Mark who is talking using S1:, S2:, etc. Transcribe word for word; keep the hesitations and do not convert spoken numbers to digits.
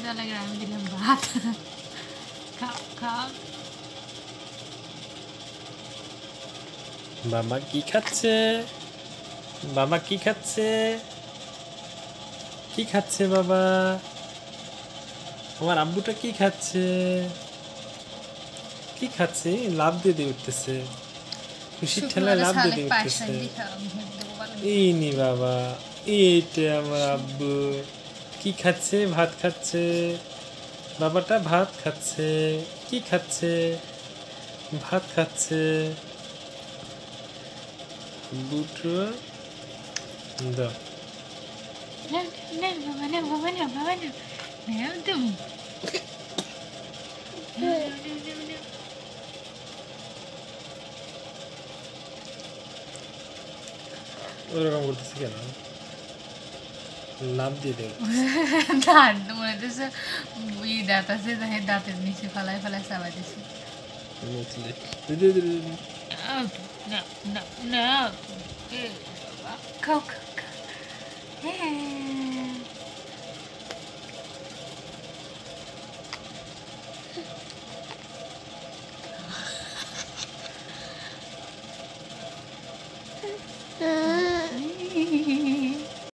S1: লাগে আমি দিলাম ভাত খাও খাও
S2: বাবা কি খাচ্ছে বাবা কি খাচ্ছে কি খাচ্ছে বাবা আমার আব্বুটা কি খাচ্ছে কি খাচ্ছে লাভ দিয়ে দিয়ে উঠতেছে খুশির ঠেলায় লাভ দিয়ে দিয়ে উঠতেছে এই নি বাবা এইটা আমার আব্বু কি খাচ্ছে ভাত খাচ্ছে বাবাটা ভাত খাচ্ছে কি খাচ্ছে ভাত খাচ্ছে দুটো দাও
S1: না না বাবা না বাবা না বাবা না না তুমি
S2: ওরকম করতেছে কেন লাভ দিয়ে দেবে
S1: দাঁত মনে হচ্ছে ই দাঁত আছে দাঁতের নিচে ফালাই ফালাই চাবাই দিচ্ছে না না না খাও খাও খাও হ্যাঁ